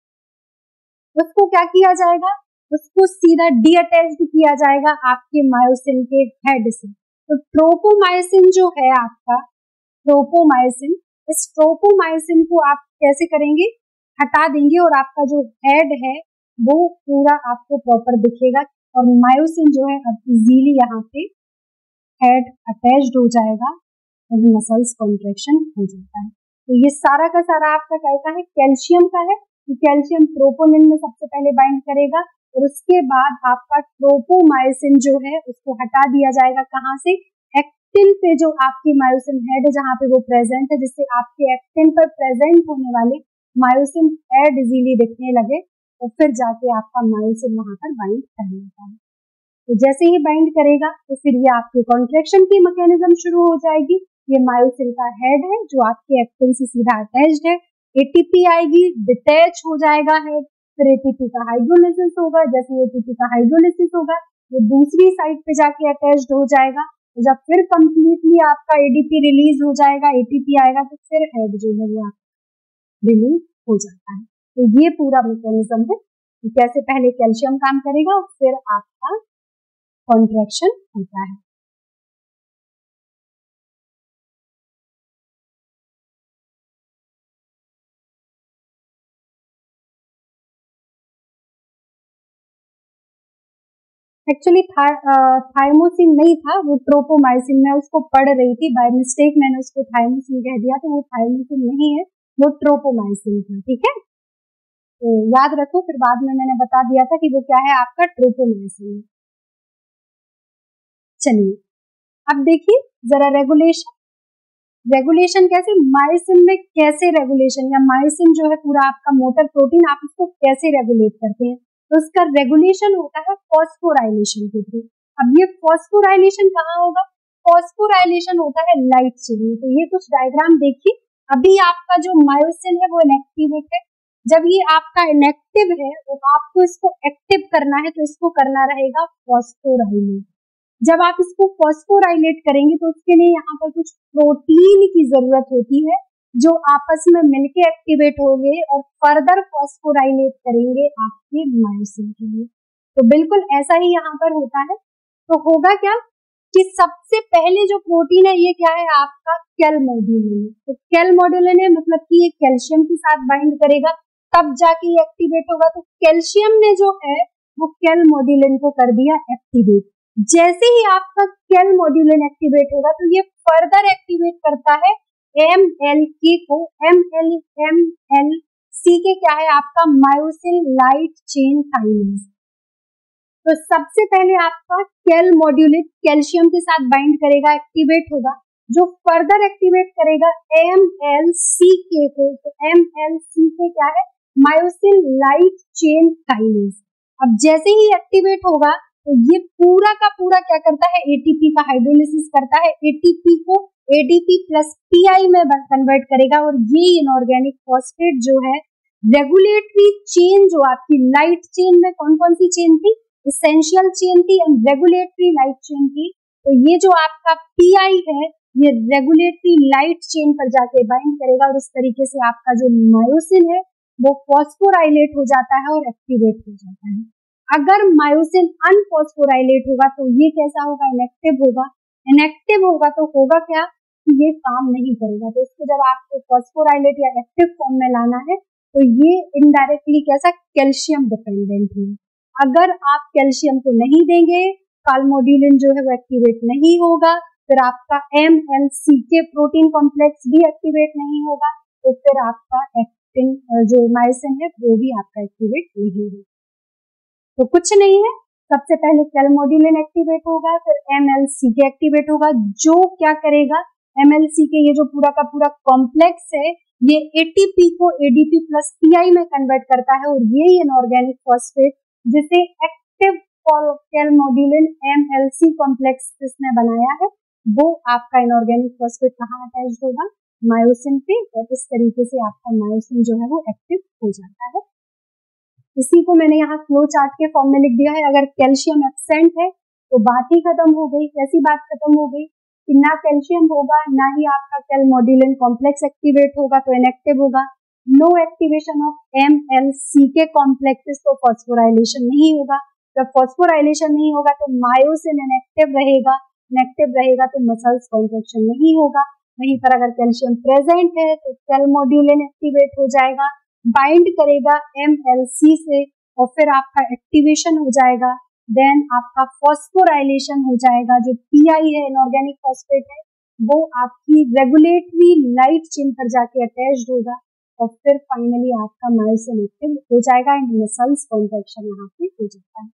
उसको क्या किया जाएगा, उसको सीधा डीअटैच्ड किया जाएगा आपके मायोसिन के हेड से। तो ट्रोपोमायोसिन जो है आपका, ट्रोपोमायोसिन, इस ट्रोपोमायोसिन को आप कैसे करेंगे, हटा देंगे, और आपका जो हेड है वो पूरा आपको प्रॉपर दिखेगा, और मायोसिन जो है अब इजीली यहाँ पे हेड अटैच्ड हो जाएगा और मसल्स कॉन्ट्रैक्शन हो जाता है। तो ये सारा का सारा आपका क्या है, कैल्शियम का है। तो कैल्शियम ट्रोपोनिन में सबसे पहले बाइंड करेगा, और उसके बाद आपका ट्रोपोमायोसिन जो है उसको हटा दिया जाएगा, कहाँ से, एक्टिन पे, जो आपकी मायोसिन हेड है जहाँ पे वो प्रेजेंट है, जिससे आपके एक्टिन पर प्रेजेंट होने वाले मायोसिन हेड इजीली दिखने लगे, और फिर जाके आपका मायोसिन वहां पर बाइंड कर लेता है। तो जैसे ही बाइंड करेगा तो फिर ये आपके कॉन्ट्रैक्शन की मैकेनिज्म शुरू हो जाएगी। ये मायोसिन का हेड है जो आपके एक्टिन से सीधा अटैच्ड है, एटीपी आएगी, डिटैच हो जाएगा हेड, फिर एटीपी का हाइड्रोलिसिस होगा। जैसे एटीपी का हाइड्रोलिसिस होगा वो दूसरी साइड पे जाके अटैच्ड हो जाएगा। तो जब फिर कंप्लीटली आपका एडीपी रिलीज हो जाएगा, एटीपी आएगा, तो फिर हेड जो है वो रिलीज हो जाता है। तो ये पूरा मैकेनिज्म है कि कैसे पहले कैल्शियम काम करेगा और फिर आपका कॉन्ट्रैक्शन होता है। एक्चुअली थाइमोसिन नहीं था, वो ट्रोपोमायोसिन, मैं उसको पढ़ रही थी, बाय मिस्टेक मैंने उसको थाइमोसिन कह दिया, तो वो थाइमोसिन नहीं है, वो ट्रोपोमायोसिन था। ठीक है, तो याद रखो, फिर बाद में मैंने बता दिया था कि वो क्या है, आपका ट्रोपोमायोसिन। चलिए अब देखिए जरा रेगुलेशन कैसे, मायोसिन में कैसे रेगुलेशन, या मायोसिन जो है पूरा आपका मोटर प्रोटीन, आप उसको कैसे रेगुलेट करते हैं। तो उसका रेगुलेशन होता है फॉस्फोराइलेशन के थ्रू। अब ये फॉस्फोराइलेशन कहाँ होगा, फॉस्फोराइलेशन होता है लाइट चेन में। तो ये कुछ डायग्राम देखिए, अभी आपका जो मायोसिन है वो इनएक्टिवेट है, जब ये आपका इनएक्टिव है तो आपको इसको एक्टिव करना है, तो इसको करना रहेगा फॉस्फोराइलेट। जब आप इसको फॉस्फोराइलेट करेंगे तो उसके लिए यहाँ पर कुछ प्रोटीन की जरूरत होती है जो आपस में मिलके एक्टिवेट होंगे और फर्दर फॉस्फोराइलेट करेंगे आपके मायोसिन के लिए। तो बिल्कुल ऐसा ही यहाँ पर होता है। तो होगा क्या कि सबसे पहले जो प्रोटीन है ये क्या है, आपका कैलमोड्यूलिन। तो कैलमोड्यूलिन है, मतलब कि ये कैल्शियम के साथ बाइंड करेगा, तब जाके ये एक्टिवेट होगा। तो कैल्शियम ने जो है वो कैलमोड्यूलिन को कर दिया एक्टिवेट। जैसे ही आपका कैलमोड्यूलिन एक्टिवेट होगा तो ये फर्दर एक्टिवेट करता है MLK को। MLC के क्या है, आपका मायोसिन लाइट चेन काइनेज। तो सबसे पहले आपका कैल मॉड्यूलेट कैल्शियम के साथ बाइंड करेगा, एक्टिवेट होगा, जो फर्दर एक्टिवेट करेगा MLCK को। तो MLCK क्या है? Myosin light chain kinase. अब जैसे ही एक्टिवेट होगा तो ये पूरा का पूरा क्या करता है? एटीपी का हाइड्रोलिसिस करता है, एटीपी को ADP प्लस PI में कन्वर्ट करेगा, और ये इनऑर्गेनिक फॉस्फेट जो है रेगुलेटरी चेन, जो आपकी लाइट चेन में कौन कौन सी चेन थी? इसेंशियल चेन थी एंड रेगुलेटरी लाइट चेन थी। तो ये जो आपका PI है ये रेगुलेटरी लाइट चेन पर जाके बाइंड करेगा, और इस तरीके से आपका जो मायोसिन है वो फॉस्फोराइलेट हो जाता है और एक्टिवेट हो जाता है। अगर मायोसिन अनफॉस्फोराइलेट होगा तो ये कैसा होगा? इनएक्टिव होगा। इनएक्टिव होगा तो होगा क्या? ये काम नहीं करेगा। तो इसको जब आपको फॉस्फोराइलेट या एक्टिव फॉर्म में लाना है तो ये इनडायरेक्टली कैसा? कैल्शियम डिपेंडेंट है। अगर आप कैल्शियम को नहीं देंगे, कालमोड्यूलिन जो है वो एक्टिवेट नहीं होगा, फिर आपका MLCK प्रोटीन कॉम्प्लेक्स भी एक्टिवेट नहीं होगा, तो फिर आपका एक्टिन जो मायोसिन है वो भी आपका एक्टिवेट नहीं होगा। तो कुछ नहीं है, सबसे पहले कैलमोड्यूलिन एक्टिवेट होगा, फिर MLCK एक्टिवेट होगा, जो क्या करेगा? MLCK ये जो पूरा का पूरा कॉम्प्लेक्स है ये ATP को ADP प्लस PI में कन्वर्ट करता है, और ये इनऑर्गेनिक फॉस्फेट जिसे एक्टिव कैलमोड्यूलिन MLC कॉम्प्लेक्स जिसने बनाया है वो आपका इनऑर्गेनिक फॉस्फेट कहाँ अटैच होगा? मायोसिन पे, और इस तरीके से आपका मायोसिन जो है वो एक्टिव हो जाता है। इसी को मैंने यहाँ फ्लो चार्ट के फॉर्म में लिख दिया है। अगर कैल्शियम एब्सेंट है तो बात ही खत्म हो गई। कैसी बात खत्म हो गई? कि ना कैल्शियम होगा, ना ही आपका कैलमोड्यूलिन कॉम्प्लेक्स एक्टिवेट होगा, तो इनएक्टिव होगा। No activation of MLCK complexes, तो फॉस्फोराइलेशन नहीं होगा। जब फॉस्फोराइलेशन नहीं होगा तो मायोसिन इनएक्टिव रहेगा, इनएक्टिव रहेगा तो मसल्स कॉन्ट्रैक्शन नहीं होगा। वहीं पर अगर कैल्शियम प्रेजेंट है तो कैलमोड्यूलिन एक्टिवेट हो जाएगा, बाइंड करेगा MLC से, और फिर आपका एक्टिवेशन हो जाएगा। देन आपका फॉस्फोराइलेशन हो जाएगा, जो PI है इनऑर्गेनिक फॉस्फेट है वो आपकी रेगुलेटरी लाइट चेन पर जाके अटैच्ड होगा, और फिर फाइनली आपका मायोसिन एक्टिव हो जाएगा एंड मसल्स कॉन्ट्रैक्शन यहाँ पे हो जाता है।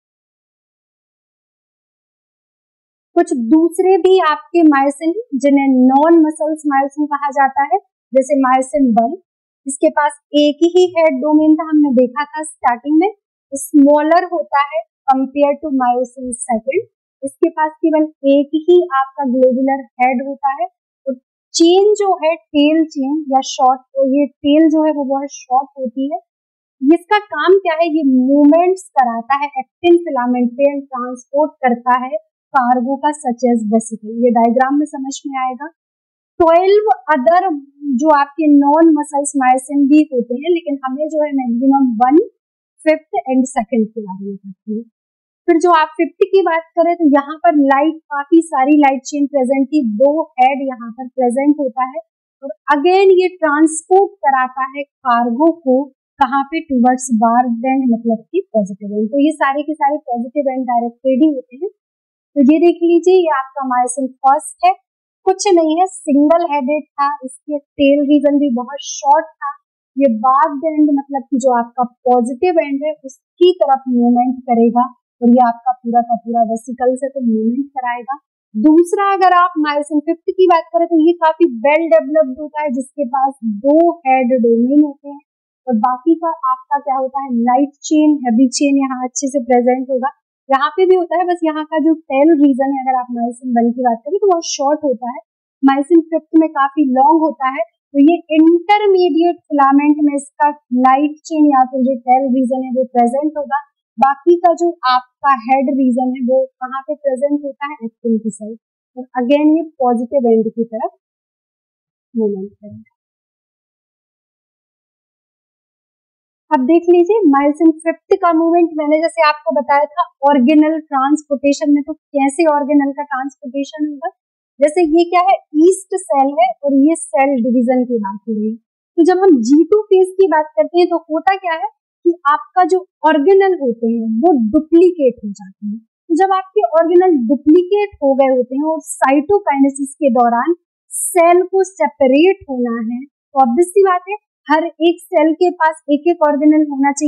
कुछ दूसरे भी आपके मायोसिन जिन्हें नॉन मसल्स मायोसिन कहा जाता है, जैसे मायोसिन 1, इसके पास एक ही हेड डोमेन था, हमने देखा था स्टार्टिंग में, स्मॉलर होता है कंपेयर टू मायोसिन 2। इसके पास केवल एक ही आपका ग्लोबुलर हेड होता है, तो चेन जो है टेल चेन या शॉर्ट, तो ये टेल जो है वो बहुत शॉर्ट होती है। इसका काम क्या है? ये मूवमेंट्स कराता है एक्टिन फिलामेंट पे एंड ट्रांसपोर्ट करता है कार्गो का, सच एज वेसिकल। ये डायग्राम में समझ में आएगा। 12 अदर जो आपके नॉन मसल्स मायोसिन भी होते हैं, लेकिन हमें जो है मैक्सिमम 1, 5th एंड 2nd के बारे में करती है। फिर जो आप 5th की बात करें तो यहाँ पर लाइट, काफी सारी लाइट चेन प्रेजेंट थी, 2 हेड यहाँ पर प्रेजेंट होता है, और अगेन ये ट्रांसपोर्ट कराता है कार्गो को कहाँ पे? टुवर्ड्स बार्ड एंड, मतलब कि पॉजिटिव एंड। तो ये सारे के सारे पॉजिटिव एंड डायरेक्टेड ही होते हैं। तो ये देख लीजिए, ये आपका मायोसिन फर्स्ट है, कुछ नहीं है, सिंगल हेडेड था, इसके टेल रीजन भी बहुत शॉर्ट था। ये बार्ड एंड मतलब कि जो आपका पॉजिटिव एंड है उसकी तरफ मूवमेंट करेगा, और ये आपका पूरा का पूरा वेसिकल से तो मूवमेंट कराएगा। दूसरा, अगर आप मायोसिन 5th की बात करें तो ये काफी वेल डेवलप्ड होता है, जिसके पास 2 हेड डोमेन होते हैं, और बाकी का आपका क्या होता है? लाइट चेन, हैवी चेन यहाँ अच्छे से प्रेजेंट होगा। यहाँ पे भी होता है, बस यहाँ का जो टेल रीजन है, अगर आप मायोसिन 1 की बात करें तो बहुत शॉर्ट होता है, मायोसिन 5th में काफी लॉन्ग होता है। तो ये इंटरमीडिएट फिलामेंट में इसका लाइट चेन या फिर जो टेल रीजन है वो प्रेजेंट होगा। बाकी का जो आपका हेड रीजन है वो कहाँ पे प्रेजेंट होता है? एक्टिन की साइड, और अगेन ये पॉजिटिव एंड की तरफ मूवमेंट करेगा। अब देख लीजिए मायोसिन 5th का मूवमेंट, मैंने जैसे आपको बताया था ऑर्गेनल ट्रांसपोर्टेशन में, तो कैसे ऑर्गेनल का ट्रांसपोर्टेशन होगा? जैसे ये क्या है? ईस्ट सेल है, और ये सेल डिवीजन की बात हो रही है। तो जब हम G2 फेज की बात करते हैं तो होता क्या है कि आपका जो ऑर्गेनल होते हैं वो डुप्लीकेट हो जाते हैं। तो जब आपके ऑर्गेनल डुप्लीकेट हो गए होते हैं और साइटोकाइनेसिस के दौरान सेल को सेपरेट होना है, तो ऑब्वियस सी बात है हर एक सेल के पास एक एक ऑर्गेनल होना चाहिए।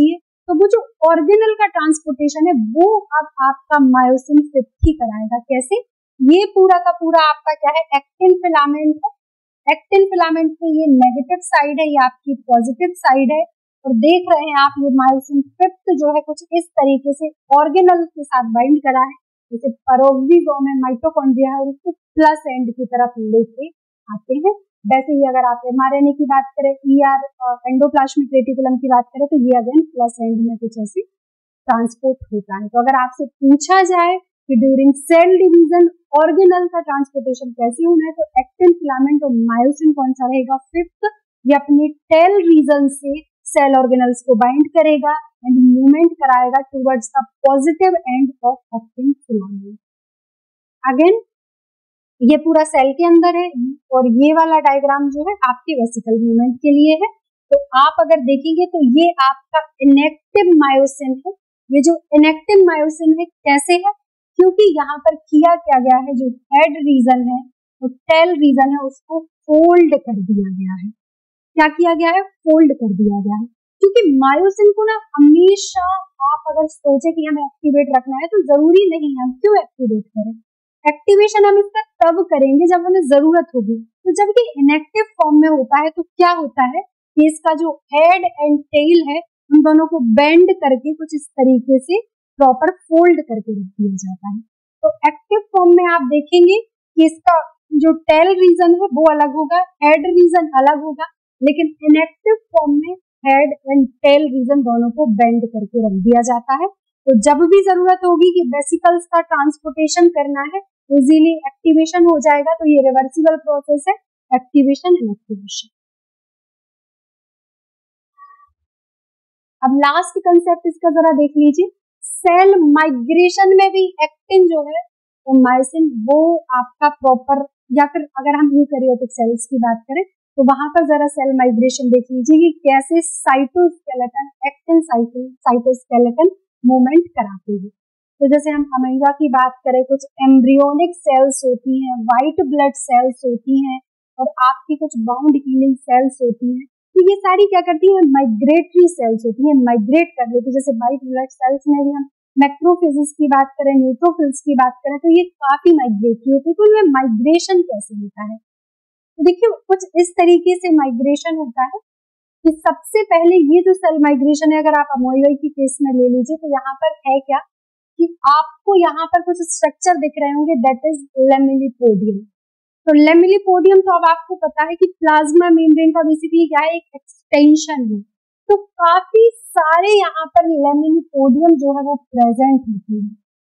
तो वो जो ऑर्गेनल का ट्रांसपोर्टेशन है वो अब आपका मायोसिन फिफ्थ ही कराएगा। कैसे? ये पूरा का पूरा आपका क्या है, एक्टिन फिलामेंट है। एक्टिन फिलामेंट पे ये नेगेटिव साइड है, ये आपकी पॉजिटिव साइड है, और देख रहे हैं आप ये मायोसिन फिफ्थ जो है कुछ इस तरीके से ऑर्गेनल के साथ बाइंड करा है, जैसे पेरोक्सिसोम में माइटोकॉन्ड्रिया है उसको प्लस एंड की तरफ लेके आते हैं। वैसे ही अगर आप mRNA की बात करें, ER एंडोप्लाज्मिक रेटिकुलम की बात करें, तो ये अगेन प्लस एंड में कुछ ऐसे ट्रांसपोर्ट होता है। तो अगर आपसे पूछा जाए कि ड्यूरिंग सेल डिवीजन ऑर्गेनल का ट्रांसपोर्टेशन कैसे होना है, तो एक्टिन फिलामेंट और मायोसिन कौन सा रहेगा, फिफ्थ। ये अपने टेल रीजन से सेल ऑर्गेनल्स को बाइंड करेगा एंड मूवमेंट कराएगा towards the positive end of actin filament. Again ये पूरा सेल के अंदर है, और ये वाला डायग्राम जो है आपके वेसिकल मूवमेंट के लिए है। तो आप अगर देखेंगे तो ये आपका इनएक्टिव मायोसिन है। ये जो इनएक्टिव मायोसिन है कैसे है, क्योंकि यहाँ पर किया क्या गया है, जो हेड रीजन है और टेल रीजन है उसको फोल्ड कर दिया गया है। क्या किया गया है, फोल्ड कर दिया गया है। क्योंकि मायोसिन को ना हमेशा आप अगर सोचे कि हमें एक्टिवेट रखना है, तो जरूरी नहीं है हम क्यों एक्टिवेट करें। एक्टिवेशन हम इसका तब करेंगे जब हमें जरूरत होगी। तो जब ये इनएक्टिव फॉर्म में होता है तो क्या होता है कि इसका जो हेड एंड टेल है उन दोनों को बेंड करके कुछ इस तरीके से प्रॉपर फोल्ड करके रख दिया जाता है। तो एक्टिव फॉर्म में आप देखेंगे कि इसका जो टेल रीजन है वो अलग होगा, हेड रीजन अलग होगा, लेकिन इनएक्टिव फॉर्म में हेड एंड टेल रीजन दोनों को बेंड करके रख दिया जाता है। तो जब भी जरूरत होगी कि वेसिकल्स का ट्रांसपोर्टेशन करना है, इजीली एक्टिवेशन हो जाएगा। तो ये रिवर्सिबल प्रोसेस है, एक्टिवेशन एंड एक्टिवेशन। अब लास्ट कंसेप्ट इसका जरा देख लीजिए। सेल माइग्रेशन में भी एक्टिन जो है वो मायोसिन वो आपका प्रॉपर, या फिर अगर हम यूकैरियोटिक सेल्स की बात करें तो वहां पर जरा सेल माइग्रेशन देख लीजिए कि कैसे साइटोस्केलेटन एक्टिन साइटोस्केलेटन मूवमेंट कराते हैं। तो जैसे हम अमीबा की बात करें, कुछ एम्ब्रियोनिक सेल्स होती हैं, व्हाइट ब्लड सेल्स होती हैं, और आपकी कुछ बाउंड हीलिंग सेल्स होती हैं। तो ये सारी क्या करती हैं, माइग्रेटरी सेल्स होती हैं, माइग्रेट कर लेती है। जैसे व्हाइट ब्लड सेल्स में भी हम मैक्रोफेजेस की बात करें, न्यूट्रोफिल्स की बात करें, तो ये काफी माइग्रेटरी होती है। तो इनमें माइग्रेशन कैसे होता है, तो देखिए कुछ इस तरीके से माइग्रेशन होता है कि सबसे पहले ये जो सेल माइग्रेशन है, अगर आप अमोइबाई की केस में ले लीजिए तो यहाँ पर है क्या कि आपको यहाँ पर कुछ स्ट्रक्चर दिख रहे होंगे, दैट इज लेमिलिपोडियम। तो लेमिलिपोडियम तो अब आपको पता है कि प्लाज्मा मेम्ब्रेन का बेसिकली क्या है, एक एक्सटेंशन है। तो काफी सारे यहाँ पर लेमिलिपोडियम जो है वो प्रेजेंट होते हैं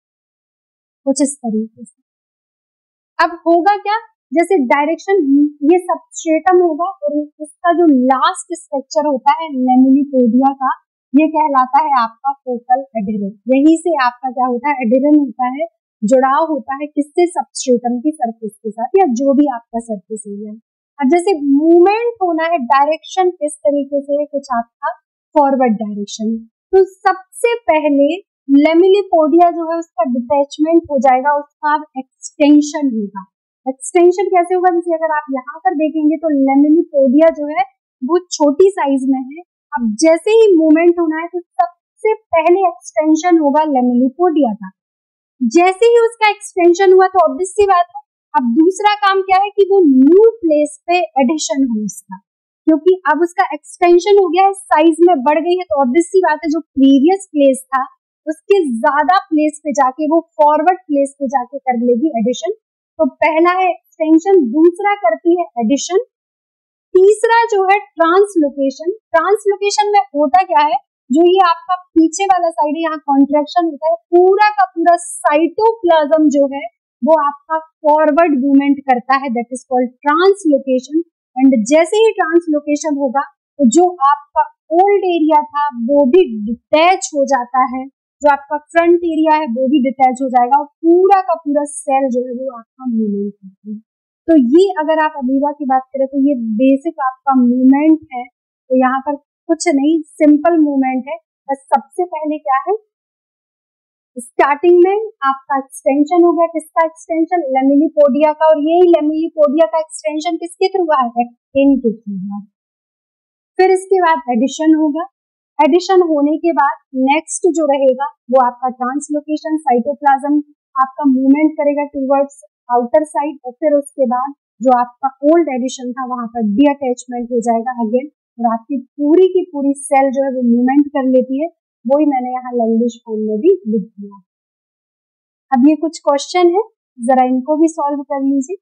कुछ इस तरीके से। अब होगा क्या, जैसे डायरेक्शन ये सबस्ट्रेटम होगा और इसका जो लास्ट स्ट्रक्चर होता है लेमिलिपोडिया का, ये कहलाता है आपका फोकल एडेरन। यहीं से आपका क्या होता है, एडेरन होता है, जुड़ाव होता है किससे, सबस्ट्रेटम की सरफेस के साथ, या जो भी आपका सरफेस एरिया है। अब जैसे मूवमेंट होना है, डायरेक्शन किस तरीके से है, कुछ आपका फॉरवर्ड डायरेक्शन। तो सबसे पहले लेमिलिपोडिया जो है उसका डिटैचमेंट हो जाएगा, उसका एक्सटेंशन होगा। एक्सटेंशन कैसे होगा, जैसे अगर आप यहाँ पर देखेंगे तो लेमिलिपोडिया जो है वो छोटी साइज में है। अब जैसे ही मूवमेंट होना है तो सबसे पहले एक्सटेंशन होगा लेमिलिपोडिया का। जैसे ही उसका एक्सटेंशन हुआ तो ऑब्वियस सी बात है, अब दूसरा काम क्या है कि वो न्यू प्लेस पे एडिशन हो उसका, क्योंकि अब उसका एक्सटेंशन हो गया है, साइज में बढ़ गई है, तो ऑब्वियस सी बात है जो प्रीवियस प्लेस था उसके ज्यादा प्लेस पे जाके वो फॉरवर्ड प्लेस पे जाके कर लेगी एडिशन। तो पहला है एक्सटेंशन, दूसरा करती है एडिशन, तीसरा जो है ट्रांसलोकेशन। ट्रांसलोकेशन में होता क्या है, जो ये आपका पीछे वाला साइड है, यहाँ कॉन्ट्रैक्शन होता है, पूरा का पूरा साइटोप्लाज्म जो है वो आपका फॉरवर्ड मूवमेंट करता है, that is called translocation. And जैसे ही ट्रांसलोकेशन होगा तो जो आपका ओल्ड एरिया था वो भी डिटैच हो जाता है, जो आपका फ्रंट एरिया है वो भी डिटैच हो जाएगा, और पूरा का पूरा सेल जो है वो आपका मूवमेंट करता है। तो ये अगर आप अमीबा की बात करें तो ये बेसिक आपका मूवमेंट है। तो यहाँ पर कुछ नहीं, सिंपल मूवमेंट है, बस सबसे पहले क्या है, स्टार्टिंग में आपका एक्सटेंशन हो गया, किसका एक्सटेंशन, लेमिलिपोडिया का, और यही लेमिलिपोडिया का एक्सटेंशन किसके थ्रू हुआ है, एक्टिन के थ्रू हुआ। फिर इसके बाद एडिशन होगा, एडिशन होने के बाद नेक्स्ट जो रहेगा वो आपका ट्रांसलोकेशन, साइटोप्लाज्म आपका मूवमेंट करेगा टूवर्ड्स आउटर साइड, और फिर उसके बाद जो आपका ओल्ड एडिशन था वहां पर डीअटैचमेंट हो जाएगा अगेन, और आपकी की पूरी सेल जो है वो मूवमेंट कर लेती है। वही मैंने यहाँ लैंग्वेज फॉर्म में भी लिख दिया। अब ये कुछ क्वेश्चन है, जरा इनको भी सॉल्व कर लीजिए।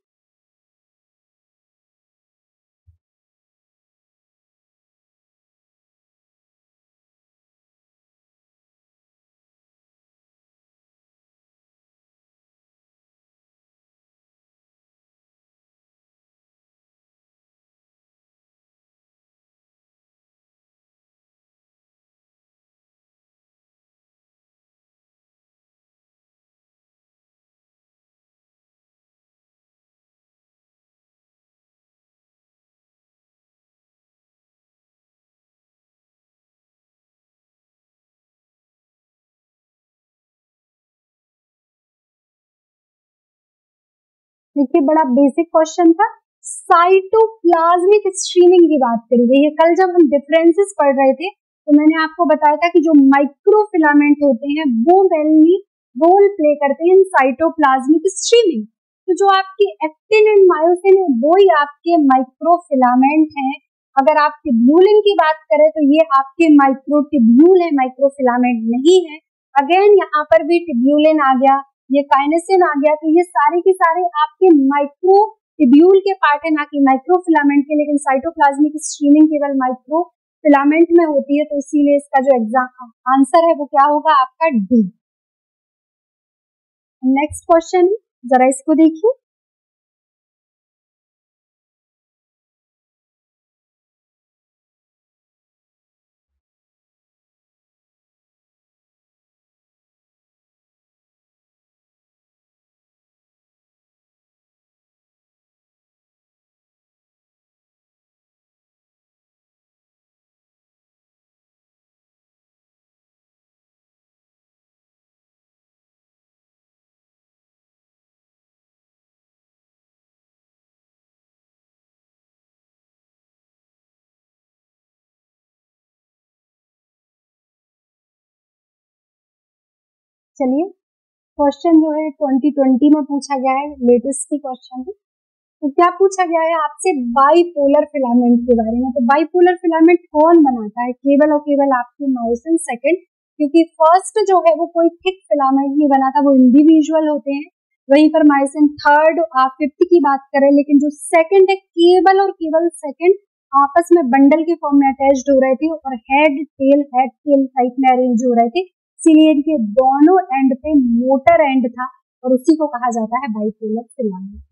देखिए बड़ा बेसिक क्वेश्चन था, साइटोप्लाज्मिक स्ट्रीमिंग की बात करी गई है। कल जब हम डिफरेंसेस पढ़ रहे थे तो मैंने आपको बताया था कि जो माइक्रोफिलामेंट होते हैं वो मेनली रोल प्ले करते हैं इन साइटोप्लाज्मिक स्ट्रीमिंग। तो जो आपके एक्टिन एंड मायोसिन है वो ही आपके माइक्रोफिलामेंट हैं। अगर आप टिब्यूलिन की बात करें तो ये आपके माइक्रोटिब्यूल है, माइक्रोफिलामेंट नहीं है। अगेन यहाँ पर भी टिब्यूलिन आ गया, ये काइनेसिन आ गया, तो ये सारे के सारे आपके माइक्रोटिब्यूल के पार्ट है, ना कि माइक्रोफिलामेंट के। लेकिन साइटोप्लाज्मिक स्ट्रीमिंग केवल माइक्रोफिलामेंट में होती है, तो इसीलिए इसका जो एग्जाम आंसर है वो क्या होगा आपका डी। नेक्स्ट क्वेश्चन जरा इसको देखिए। चलिए क्वेश्चन जो है 2020 में पूछा गया है, लेटेस्ट ही क्वेश्चन है। तो क्या पूछा गया है आपसे, बाइपोलर फिलामेंट के बारे में। तो बाइपोलर फिलामेंट कौन बनाता है, केवल और केवल आपके मायोसिन सेकंड, क्योंकि फर्स्ट जो है वो कोई थिक फिलामेंट नहीं बनाता, वो इंडिविजुअल होते हैं। वहीं पर मायोसिन थर्ड आप 50 की बात करें, लेकिन जो सेकंड है केवल और केवल सेकंड आपस में बंडल के फॉर्म में अटैच्ड हो रहे थे और हेड टेल टाइप में अरेंज हो रहे थे, इसीलिए इनके दोनों एंड पे मोटर एंड था और उसी को कहा जाता है बाइपोलर फिलामेंट।